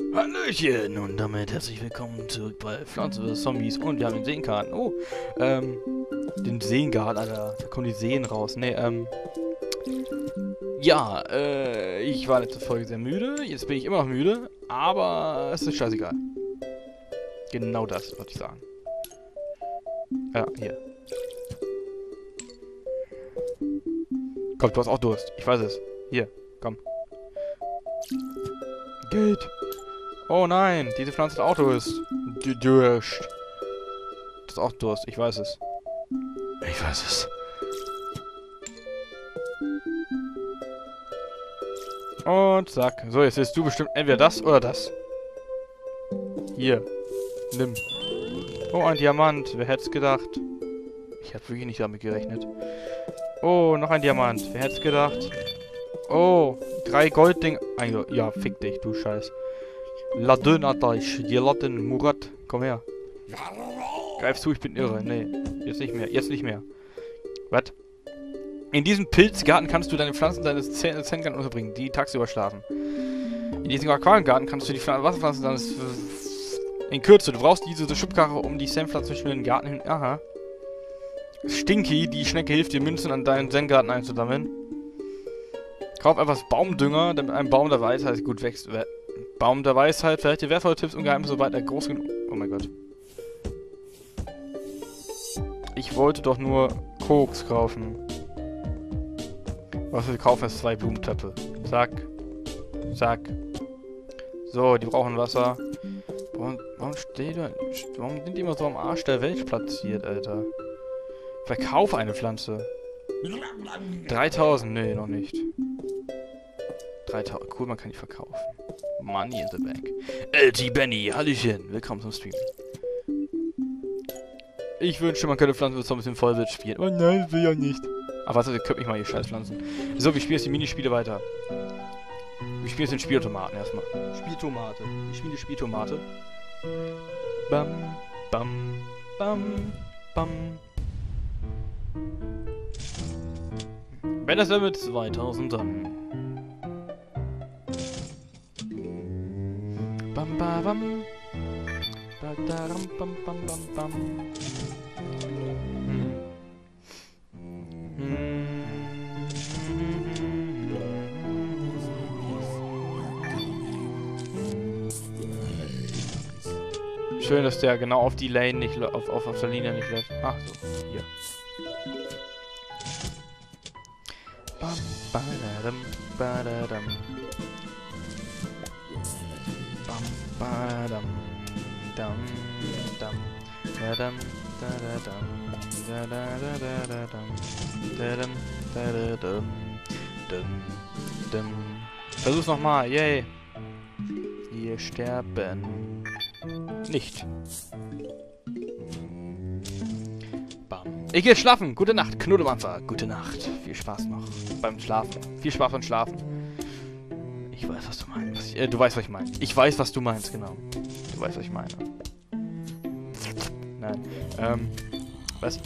Hallöchen und damit herzlich willkommen zurück bei Pflanzen vs. Zombies und wir haben den Seengarten. Oh, den Seengarten, Alter. Da kommen die Seen raus. Nee, ja, ich war letzte Folge sehr müde. Jetzt bin ich immer noch müde, aber es ist scheißegal. Genau das wollte ich sagen. Ja, hier. Komm, du hast auch Durst. Ich weiß es. Hier, komm. Geht. Oh nein, diese Pflanze hat auch Durst. Durst. Das ist auch Durst, ich weiß es. Ich weiß es. Und zack. So, jetzt willst du bestimmt entweder das oder das. Hier. Nimm. Oh, ein Diamant. Wer hätte es gedacht? Ich habe wirklich nicht damit gerechnet. Oh, noch ein Diamant. Wer hätte es gedacht? Oh, 3 Goldding. Ja, fick dich, du Scheiß. Ladin Atash, die Latin Murat. Komm her. Greif zu, ich bin irre. Nee, jetzt nicht mehr. Jetzt nicht mehr. Was? In diesem Pilzgarten kannst du deine Pflanzen deines Zengarten unterbringen, die tagsüber schlafen. In diesem Aquariengarten kannst du die Wasserpflanzen deines... In Kürze, du brauchst diese Schubkarre, um die Zen-Pflanzen zwischen den Garten hin... Aha. Stinky, die Schnecke hilft dir, Münzen an deinen Zen-Garten einzusammeln. Kauf etwas Baumdünger, damit ein Baum der Weisheit gut wächst. Baum der Weisheit, vielleicht dir wertvolle Tipps und Geheimnisse, sobald er groß genug... Oh mein Gott. Ich wollte doch nur Koks kaufen. Was wir kaufen, ist 2 Blumentöpfe. Zack. Zack. So, die brauchen Wasser. Warum sind die immer so am Arsch der Welt platziert, Alter? Verkauf eine Pflanze. 3000, nee, noch nicht. 3000, cool, man kann die verkaufen. Money in the bank. LT Benny, Hallöchen, willkommen zum Stream. Ich wünschte, man könnte Pflanzen so ein bisschen Vollbild spielen. Oh nein, will ja nicht. Aber was, ihr könnt mich mal, ihr Scheißpflanzen. So, wir spielen jetzt die Minispiele weiter. Wir spielen jetzt den Spielautomaten erstmal. Spieltomate. Ich spiele die Spieltomate. Bam, bam, bam, bam. Wenn das Level 2000 dann. Bam, bam, bam. Badaram, bam, bam, bam, bam. Schön, dass der genau auf die Lane nicht auf der Linie nicht läuft. Ach so, hier. Bam, badadam, badadam. Bam, badam, dam, dam, dadam, dadadam, dadadadadam, dadam, dadadam, dum, dum. Versuch's nochmal, yay. Wir sterben nicht. Bam. Ich gehe schlafen. Gute Nacht, Knuddelmampfer. Gute Nacht. Viel Spaß noch beim Schlafen. Viel Spaß beim Schlafen. Ich weiß, was du meinst. Du weißt, was ich meine. Ich weiß, was du meinst, genau. Du weißt, was ich meine. Nein. Was?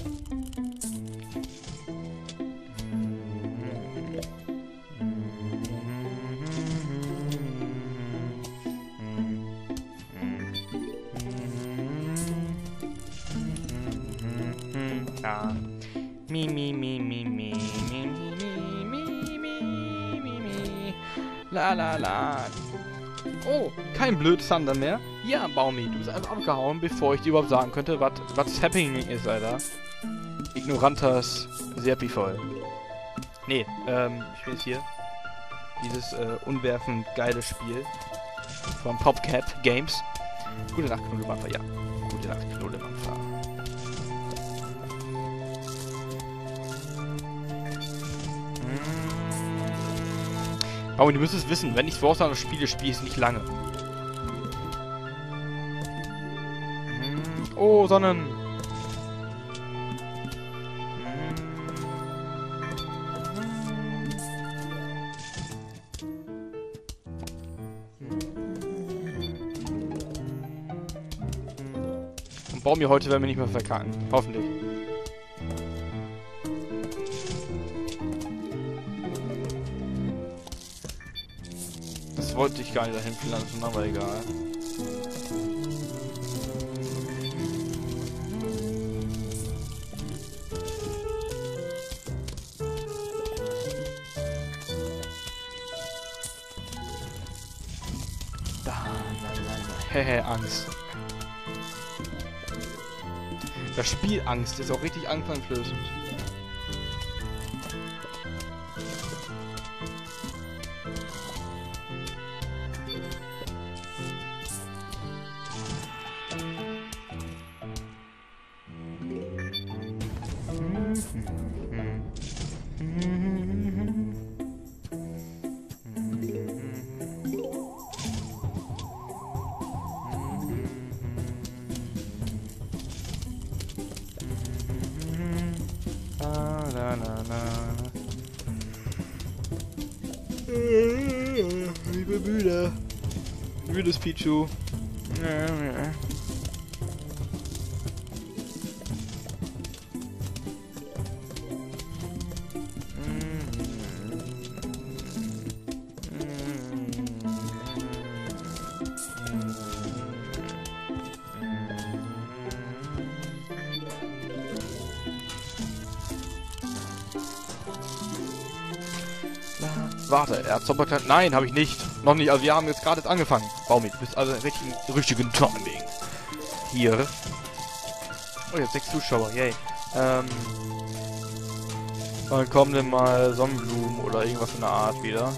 Ah. Mi, mi, mi, mi, mi, mi, mi, mi, mi, mi, mi. La, la, la. Oh, kein blöd Thunder mehr. Ja, Baumi, du bist einfach abgehauen, bevor ich dir überhaupt sagen könnte, was happening ist, Alter. Ignorantas Serpivoll. Nee, ich spiele jetzt hier dieses unwerfend geile Spiel von Popcat Games. Gute Nacht, Knuddelmampfer, ja. Gute Nacht, Knuddelmampfer. Aber du müsstest wissen, wenn ich Forza spiele, spiele ich es nicht lange. Oh, Sonnen! Und bauen wir heute, werden wir nicht mehr verkacken. Hoffentlich. wollte ich gar nicht dahin pflanzen, aber egal. Hehe, Angst. Das Spiel Angst ist auch richtig angsteinflößend. Ich bin müde. Müdes Pichu. Warte, er zaubert... Nein, habe ich nicht. Noch nicht. Also wir haben jetzt gerade angefangen. Baumi, du bist also richtigen Timing. Hier. Oh, jetzt 6 Zuschauer. Yay. Dann kommen dann mal Sonnenblumen oder irgendwas in der Art wieder.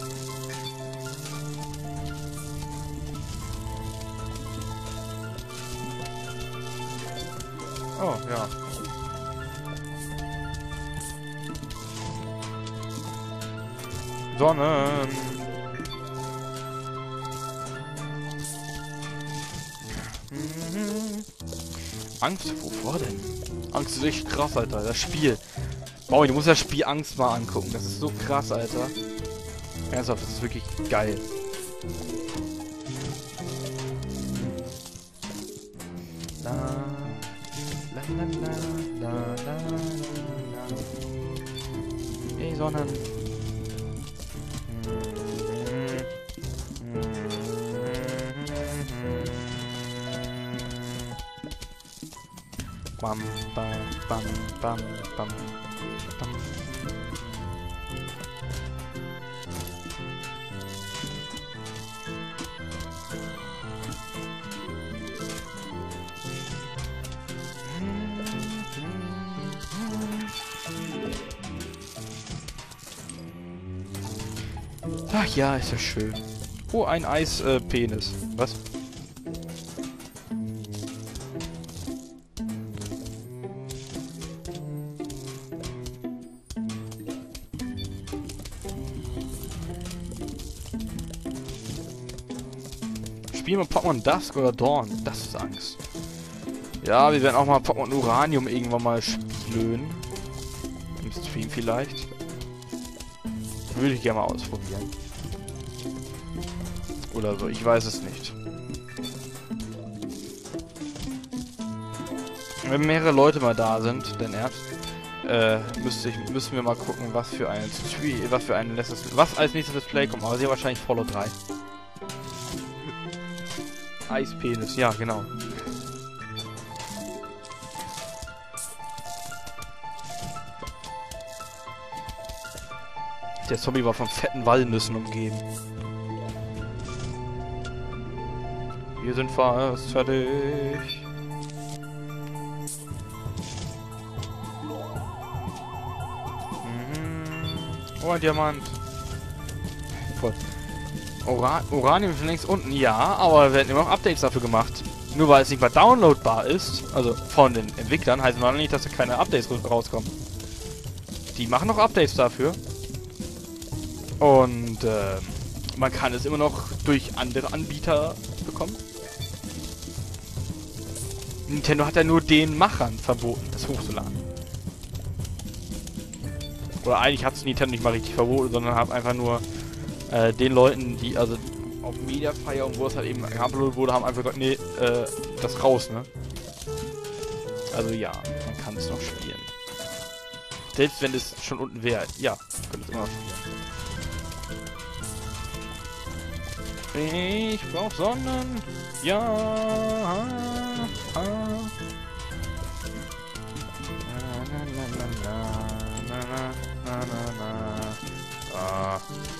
Oh, ja. Sonnen. Angst? Wovor denn? Angst ist echt krass, Alter. Das Spiel. Boah, du musst das Spiel Angst mal angucken. Das ist so krass, Alter. Ernsthaft, das ist wirklich geil. La, la, la, la, la, la, la. Hey, Sonnen. Bam, bam, bam, bam, bam, bam. Ach ja, ist ja schön. Oh, ein Eispenis. Was? Spielen wir Pokémon Dusk oder Dawn? Das ist Angst. Ja, wir werden auch mal Pokémon Uranium irgendwann mal spielen. Im Stream vielleicht. Würde ich gerne mal ausprobieren. Oder so, ich weiß es nicht. Wenn mehrere Leute mal da sind, denn erst, müssen wir mal gucken, was als nächstes Let's Play kommt. Aber sehr wahrscheinlich Follow 3. Eispenis, ja, genau. Der Zombie war von fetten Walnüssen umgeben. Wir sind fast fertig. Oh, ein Diamant. Voll. Uranium ist längst unten, ja, aber werden immer noch Updates dafür gemacht. Nur weil es nicht mal downloadbar ist, also von den Entwicklern, heißt noch nicht, dass da keine Updates rauskommen. Die machen noch Updates dafür. Und man kann es immer noch durch andere Anbieter bekommen. Nintendo hat ja nur den Machern verboten, das hochzuladen. Oder eigentlich hat es Nintendo nicht mal richtig verboten, sondern hat einfach nur den Leuten, die also auf Mediafire und wo es halt eben geuploadet wurde, haben einfach gesagt, nee, das raus, ne? Also ja, man kann es noch spielen. Selbst wenn es schon unten wäre, ja, man könnte es immer noch spielen. Ich brauch Sonnen. Ja. Ah.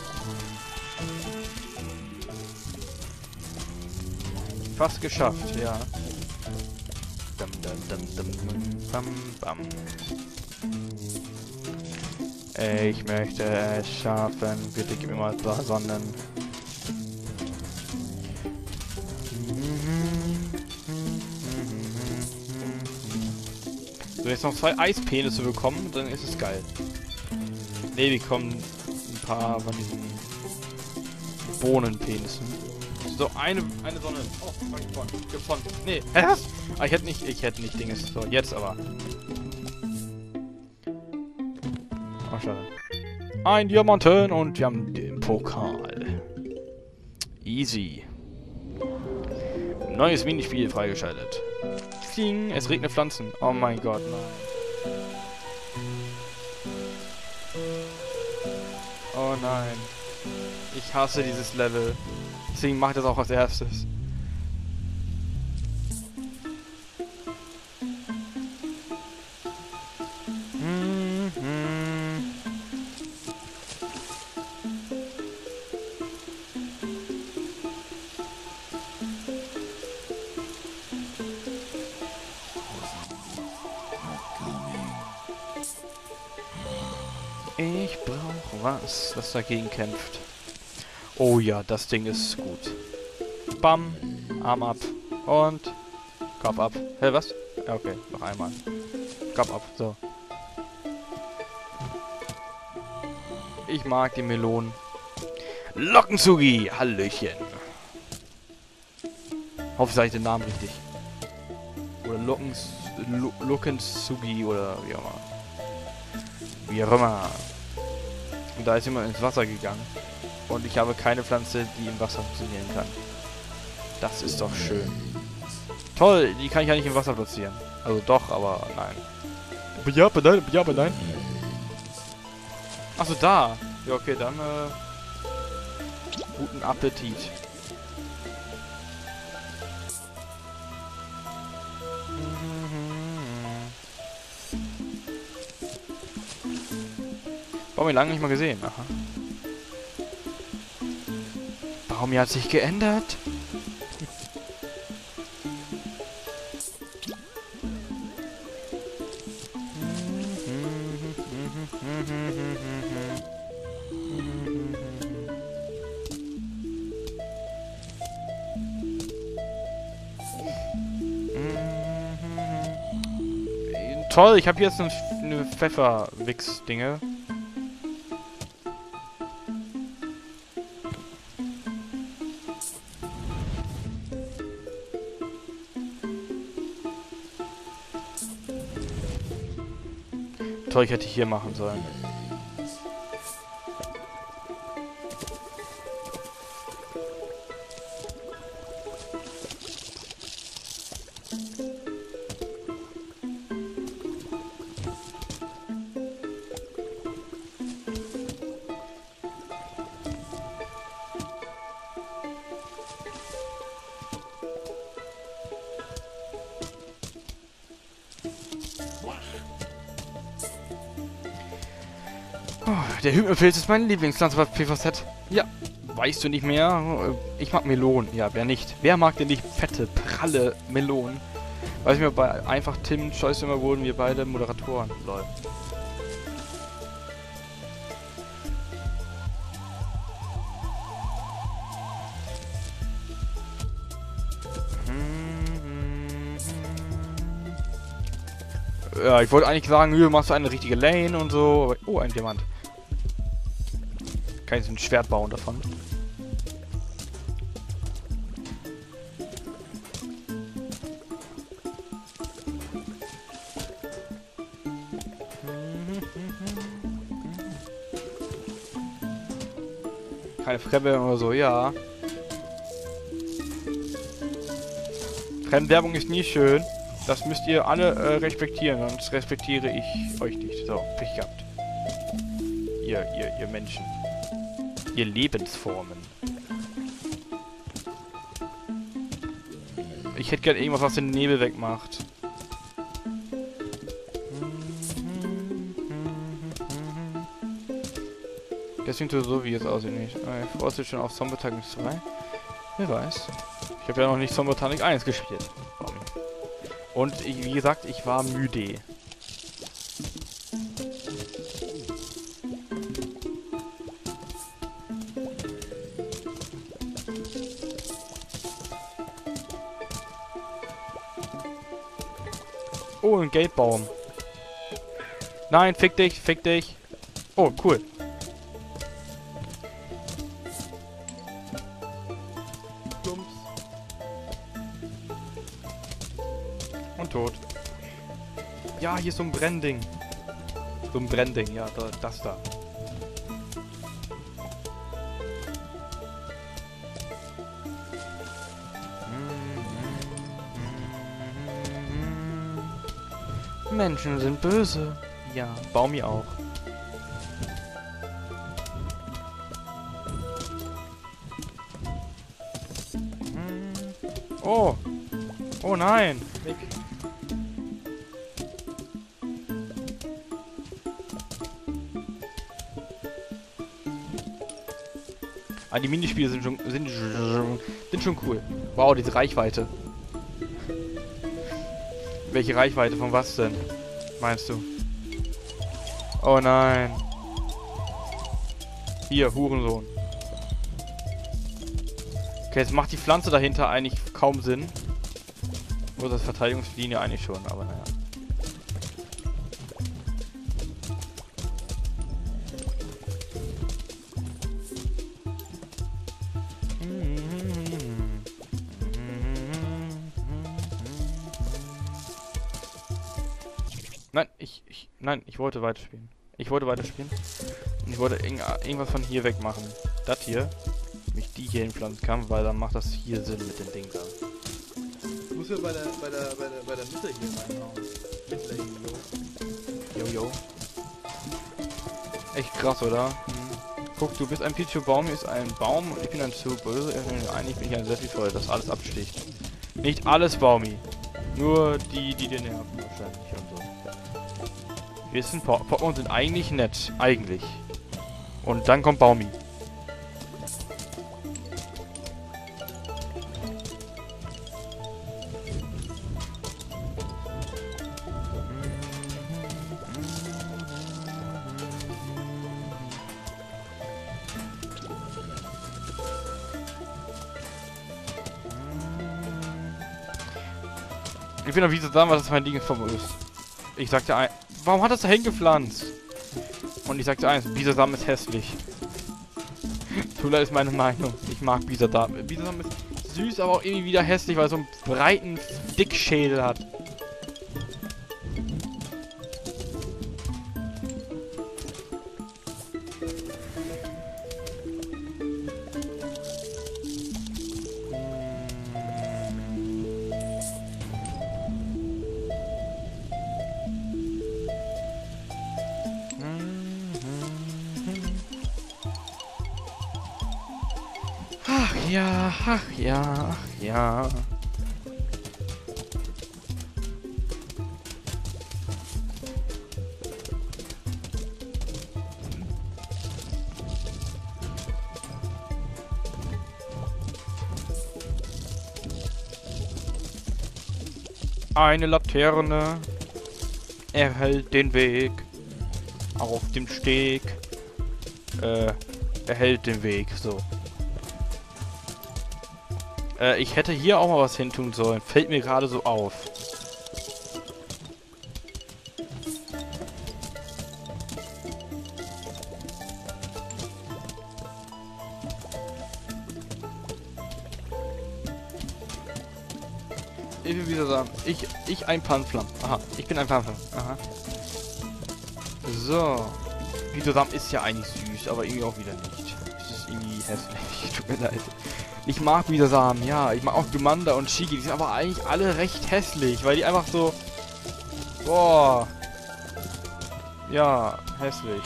Fast geschafft, ja. Dum, dum, dum, dum, bam, bam. Ich möchte es schaffen. Bitte gib mir mal ein paar Sonnen. So, jetzt noch 2 Eispenisse bekommen, dann ist es geil. Ne, wir bekommen ein paar von diesen Bohnenpenissen. So, eine Sonne. Oh, gefunden. Nee, hä? Ah, ich hätte nicht Dinges. So, jetzt aber. Oh, schade. Ein Diamanten und wir haben den Pokal. Easy. Neues Minispiel freigeschaltet. Fliegen, es regnet Pflanzen. Oh mein Gott, nein. Oh nein. Ich hasse dieses Level. Deswegen mache ich das auch als erstes. Ich brauche was, das dagegen kämpft. Oh ja, das Ding ist gut. Bam, Arm ab und Kopf ab. Hä, was? Ja, okay, noch einmal. Kopf ab, so. Ich mag die Melonen. Lockenzugi, Hallöchen. Hoffe, sage ich den Namen richtig. Oder Lockenzugi oder wie auch immer. Wie auch immer. Und da ist jemand ins Wasser gegangen. Und ich habe keine Pflanze, die im Wasser funktionieren kann. Das ist doch schön. Toll, die kann ich ja nicht im Wasser platzieren. Also doch, aber nein. Ja, aber nein. Achso, da. Ja, okay, dann, guten Appetit. Warum ich lange nicht mal gesehen? Aha. Warum hat sich geändert? Toll, ich habe jetzt eine Pfefferwix-Dinge. Toll, ich hätte hier machen sollen. Oh, der Hypnopilz ist meine Lieblingspflanze bei PvZ. Ja, weißt du nicht mehr? Ich mag Melonen. Ja, wer nicht? Wer mag denn nicht fette, pralle Melonen? Weiß ich mir, bei einfach Tim Choice immer wurden wir beide Moderatoren. Lol. Ja, ich wollte eigentlich sagen, du machst eine richtige Lane und so. Aber, oh, ein Diamant. Kann ich so ein Schwert bauen davon? Keine Fremdwerbung oder so, ja. Fremdwerbung ist nie schön. Das müsst ihr alle respektieren, sonst respektiere ich euch nicht. So, Pech gehabt. Ihr Menschen. Ihr Lebensformen. Ich hätte gerne irgendwas, was den Nebel wegmacht. Deswegen tut so, wie es aussieht, nicht. Ich freue mich schon auf Zombietanic 2. Wer weiß. Ich habe ja noch nicht Zombietanic 1 gespielt. Und wie gesagt, ich war müde. Oh, ein Geldbaum. Nein, fick dich, fick dich. Oh, cool. Und tot. Ja, hier ist so ein Brennding. So ein Brennding, ja, das da. Menschen sind böse. Ja, Baumi auch. Oh. Oh nein. Weg. Ah, die Minispiele sind schon cool. Wow, diese Reichweite. Welche Reichweite? Von was denn? Meinst du? Oh nein. Hier, Hurensohn. Okay, jetzt macht die Pflanze dahinter eigentlich kaum Sinn. Nur das Verteidigungslinie eigentlich schon, aber naja. Nein, ich wollte weiterspielen. Ich wollte weiterspielen. Und ich wollte irgendwas von hier wegmachen. Das hier. Mich die hier hinpflanzen kann, weil dann macht das hier Sinn mit dem Ding da. Du musst ja bei der Mitte hier reinhauen. Mitte, Jojo. Echt krass, oder? Guck, du bist ein Pichu-Baum, ist ein Baum und ich bin ein zu böse. Eigentlich bin ich ein Sephifoll, das alles absticht. Nicht alles, Baumi. Nur die dir nerven wahrscheinlich und so. Wir wissen, Pokémon sind eigentlich nett. Eigentlich. Und dann kommt Baumi. Ich bin doch wie so sagen, was das mein Ding ist. Ich sagte ein, warum hat das da hingepflanzt? Und ich sagte eins, Bisasam ist hässlich. Tula ist meine Meinung. Ich mag Bisasam. Bisasam ist süß, aber auch irgendwie wieder hässlich, weil er so einen breiten Dickschädel hat. Ach ja, ach ja, ach ja. Eine Laterne erhält den Weg auf dem Steg. Erhält den Weg, so. Ich hätte hier auch mal was hin tun sollen. Fällt mir gerade so auf. Ich will wieder sagen, ich ein Panflam. Aha, ich bin ein Panflam. Aha. So. Bisasam ist ja eigentlich süß, aber irgendwie auch wieder nicht. Das ist irgendwie hässlich. Tut mir leid. Ich mag Bisasam, ja. Ich mag auch Glumanda und Shigi. Die sind aber eigentlich alle recht hässlich, weil die einfach so... Boah. Ja, hässlich.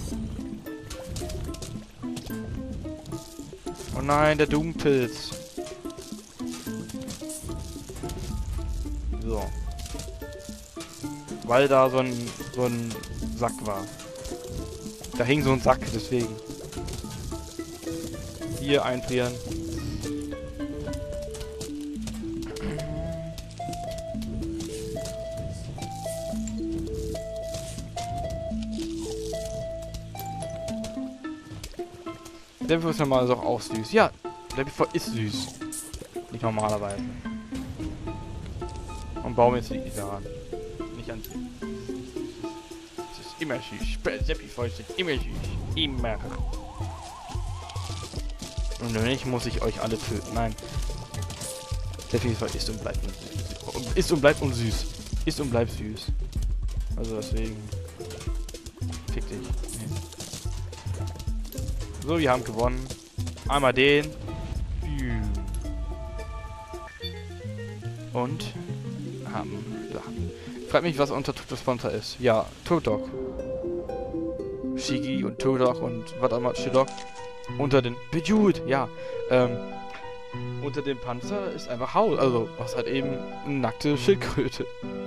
Oh nein, der Doom-Pilz. So. Weil da so ein Sack war. Da hing so ein Sack, deswegen. Hier einfrieren. Der Befall ist normal auch süß. Ja, der Befall ist süß. Nicht normalerweise. Und Baum jetzt liegt nicht daran. Nicht an. Es ist immer süß. Der Befall ist immer süß. Immer. Und wenn nicht, muss ich euch alle töten. Nein. Der Befall ist und bleibt süß. Ist und bleibt unsüß. Ist und bleibt süß. Also deswegen. Fick dich. Nee. So, wir haben gewonnen. Einmal den. Und haben Sachen. Fragt mich, was unter Sponsor ist. Ja, Turtok. Shigi und Turtok und was auch immer steht doch. Unter den Bejut, ja. Unter dem Panzer ist einfach Haut. Also, was halt eben eine nackte Schildkröte.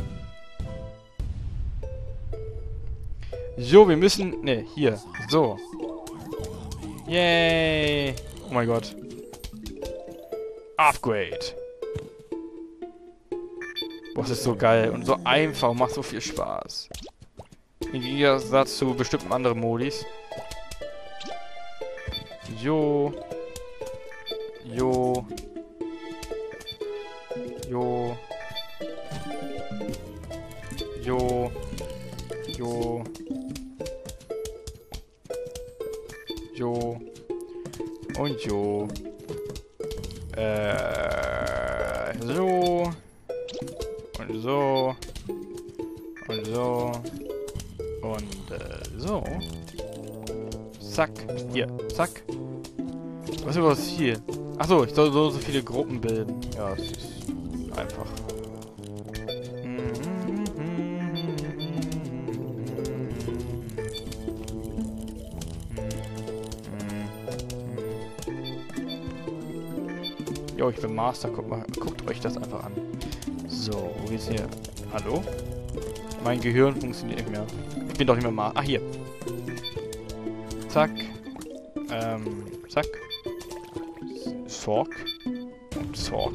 So, wir müssen. Ne, hier. So. Yay! Oh mein Gott. Upgrade. Boah, das ist so geil und so einfach, macht so viel Spaß. Im Gegensatz zu bestimmten anderen Modis. Jo. Jo. Jo. Jo. Jo. Jo. Und jo. So. Und so. Und so. Und so. Zack. Hier. Zack. Was ist überhaupt hier? Achso, ich soll so viele Gruppen bilden. Ja, das ist einfach. Jo, ich bin Master. Guckt euch das einfach an. So, wo geht's hier? Hallo? Mein Gehirn funktioniert nicht mehr. Ich bin doch nicht mehr Master. Ach, hier. Zack. Zack. Zork. Und Zork.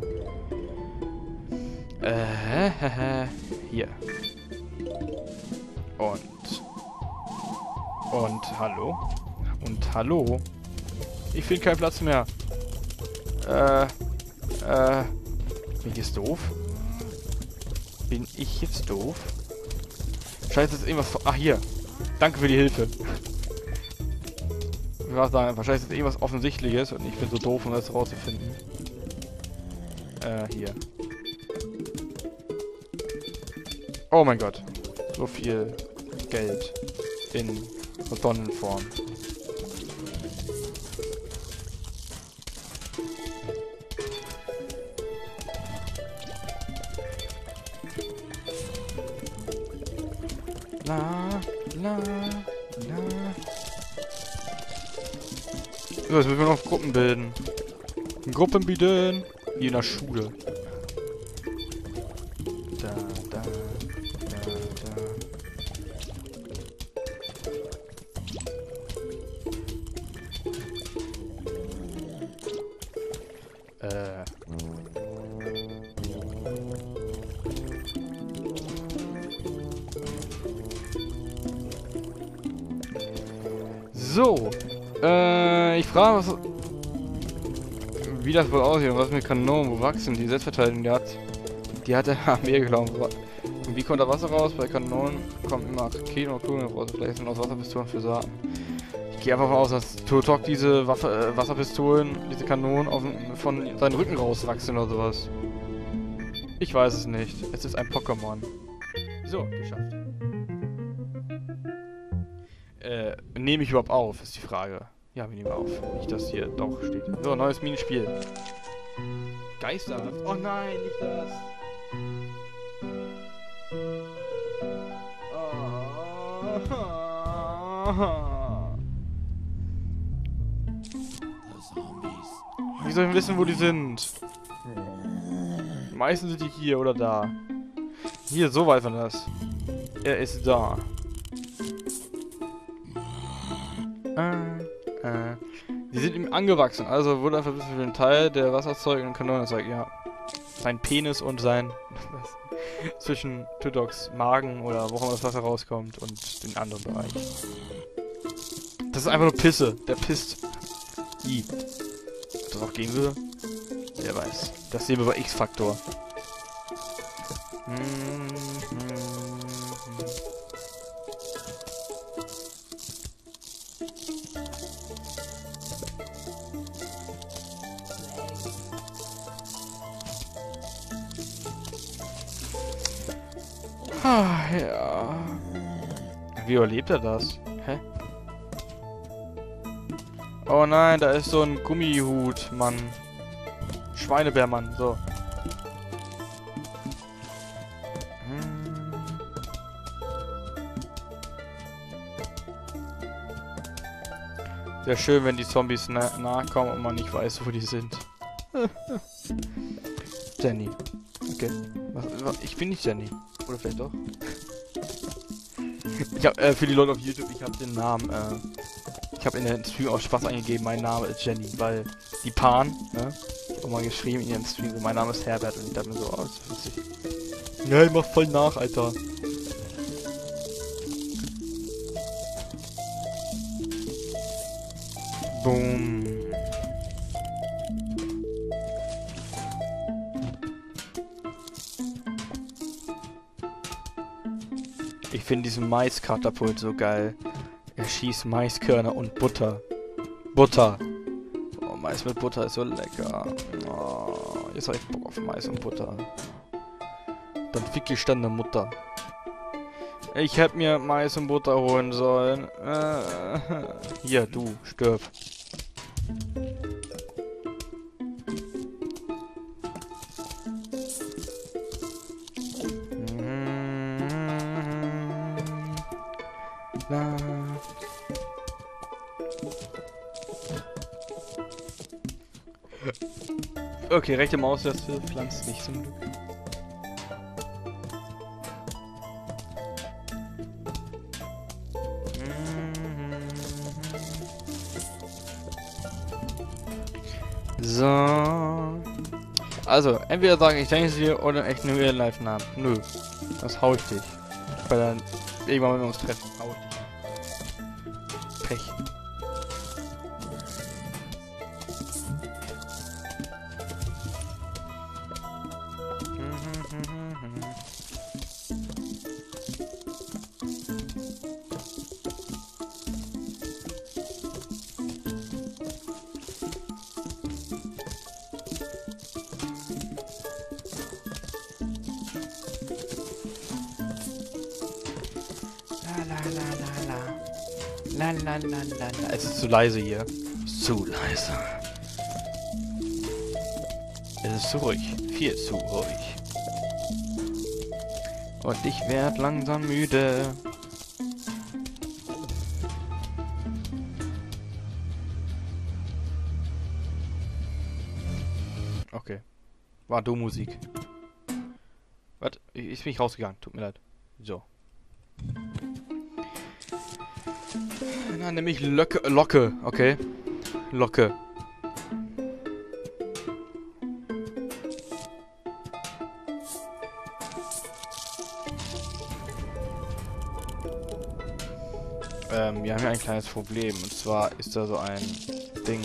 Hier. Und hallo? Und hallo? Ich finde keinen Platz mehr. Bin ich jetzt doof? Bin ich jetzt doof? Scheiße, ist irgendwas... Ach, hier. Danke für die Hilfe. Ich würde sagen, wahrscheinlich ist irgendwas Offensichtliches und ich bin so doof, um das rauszufinden. Hier. Oh mein Gott. So viel Geld in Sonnenform. La, la, la. So, jetzt müssen wir noch Gruppen bilden. Gruppen bilden. Wie in der Schule. Da, da, da, da. So. Ich frage, wie das wohl aussieht und was mit Kanonen, wo wachsen die Selbstverteidigung, die hat der Armee geglaubt. Und wie kommt da Wasser raus? Bei Kanonen kommen immer Raketen und Kugeln raus. Vielleicht sind aus Wasserpistolen für Saaten. Ich gehe einfach mal aus, dass Turtok diese Wasserpistolen, diese Kanonen von seinen Rücken rauswachsen oder sowas. Ich weiß es nicht. Es ist ein Pokémon. So, geschafft. Nehme ich überhaupt auf, ist die Frage. Ja, wir nehmen auf. Nicht, dass hier doch steht. So, neues Minispiel. Geisterhaft. Oh nein, nicht das. Wie soll ich wissen, wo die sind? Meistens sind die hier oder da. Hier, so weiß man das. Er ist da. Die sind ihm angewachsen, also wurde einfach ein bisschen für den Teil der Wasserzeug und Kanonenzeug, ja. Sein Penis und sein... zwischen Tudoks Magen oder wo auch immer das Wasser rauskommt und den anderen Bereich. Das ist einfach nur Pisse. Der pisst. I. Ob das auch gehen würde? Wer weiß. Das sehen wir bei X-Faktor. Ah, ja. Wie überlebt er das? Hä? Oh nein, da ist so ein Gummihut, Mann. Schweinebärmann, so. Wäre schön, wenn die Zombies nahe kommen und man nicht weiß, wo die sind. Jenny. Okay. Ich bin nicht Jenny. Oder vielleicht doch? Ich hab, für die Leute auf YouTube, ich habe den Namen, ich habe in den Stream auch Spaß eingegeben, mein Name ist Jenny, weil die Pan, ne, auch mal geschrieben in ihrem Stream, so, mein Name ist Herbert und ich dachte mir so, oh, das ist witzig. Ja, ich mach voll nach, Alter. Boom. Ich finde diesen Maiskatapult so geil. Er schießt Maiskörner und Butter. Butter. Oh, Mais mit Butter ist so lecker. Oh, jetzt habe ich Bock auf Mais und Butter. Dann fick ich deine Mutter. Ich hätte mir Mais und Butter holen sollen. Hier, du, stirb. Okay, rechte Maustaste pflanzt nicht zum Glück. So. Also, entweder sage ich denke dir oder echt nur Real Life Namen. Nö. Das hau ich dich. Bei der irgendwann, wenn wir uns treffen, hau ich dich. Pech. La la la la la. Es ist zu leise hier. Zu leise. Es ist zu ruhig. Viel zu ruhig. Und ich werd langsam müde. Okay. War du Musik. Was? Ich bin nicht rausgegangen. Tut mir leid. So. Na, nämlich Locke, okay. Locke. Wir haben hier ein kleines Problem. Und zwar ist da so ein Ding,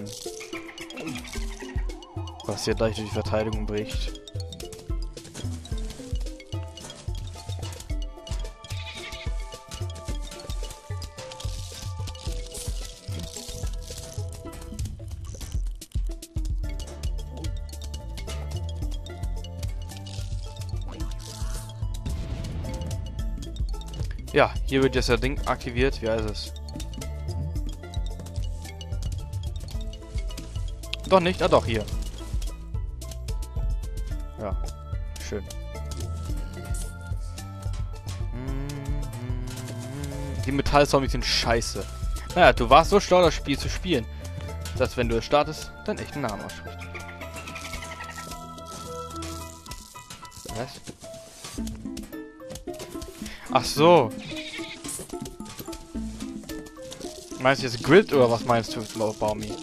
was hier gleich durch die Verteidigung bricht. Ja, hier wird jetzt das Ding aktiviert. Wie heißt es? Doch nicht? Ah doch, hier. Ja, schön. Die Metallzombies sind scheiße. Naja, du warst so schlau, das Spiel zu spielen, dass wenn du es startest, deinen echten Namen aussprichst. Was? Ach so. Meinst du jetzt Grid oder was meinst du, Baumi?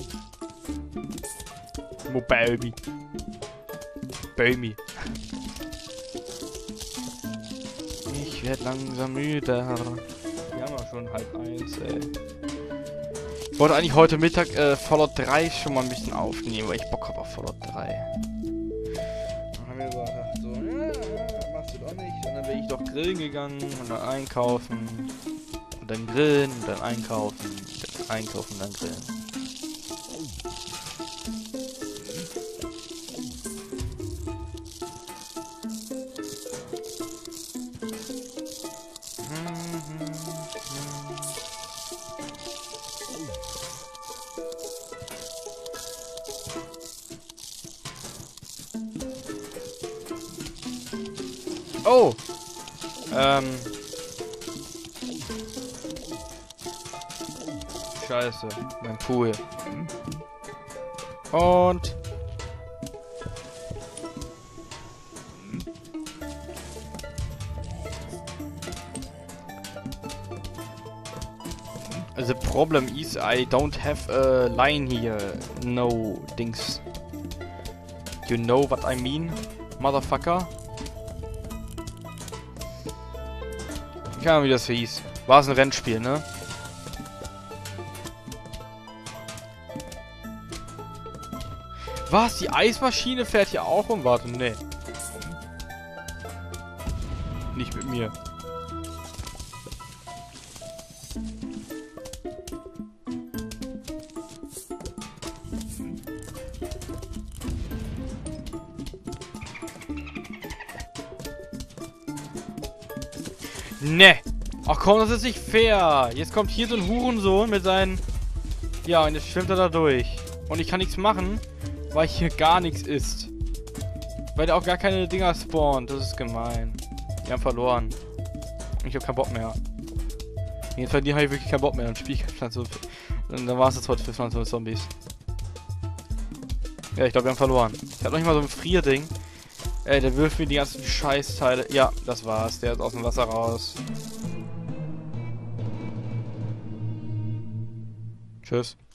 Baumi. Baumi. Ich werd langsam müde. Wir haben ja schon 12:30, ey. Ich wollte eigentlich heute Mittag Fallout 3 schon mal ein bisschen aufnehmen, weil ich Bock habe auf Fallout 3. Dann haben wir gesagt, so, ja, machst du doch nicht. Und dann bin ich doch grillen gegangen und dann einkaufen. Und dann grillen und dann einkaufen. Dann einkaufen und dann grillen. Oh! Scheiße, mein Pool. Und... The problem is I don't have a line here. No, Dings. You know what I mean, motherfucker? Keine Ahnung, wie das hieß. War es ein Rennspiel, ne? Was? Die Eismaschine fährt hier auch rum? Warte, ne. Nicht mit mir. Ne! Ach komm, das ist nicht fair! Jetzt kommt hier so ein Hurensohn mit seinen... Ja, und jetzt schwimmt er da durch. Und ich kann nichts machen, weil hier gar nichts ist. Weil der auch gar keine Dinger spawnt. Das ist gemein. Die haben verloren. Ich hab keinen Bock mehr. Jedenfalls, die habe ich wirklich keinen Bock mehr. Dann spiele ich Pflanze. Und dann war es das heute für Pflanze und Zombies. Ja, ich glaube, wir haben verloren. Ich habe noch nicht mal so ein Frierding. Ey, der wirft mir die ganzen Scheißteile. Ja, das war's. Der ist aus dem Wasser raus. Tschüss.